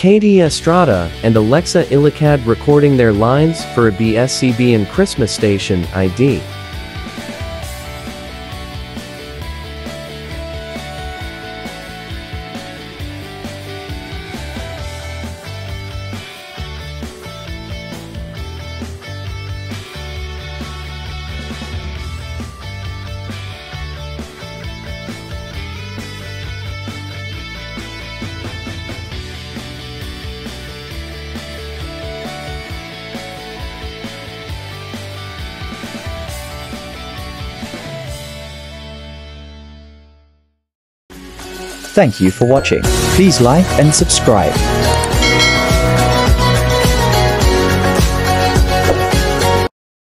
Katie Estrada and Alexa Ilacad recording their lines for a Abs-Cbn Christmas station ID. Thank you for watching. Please like and subscribe.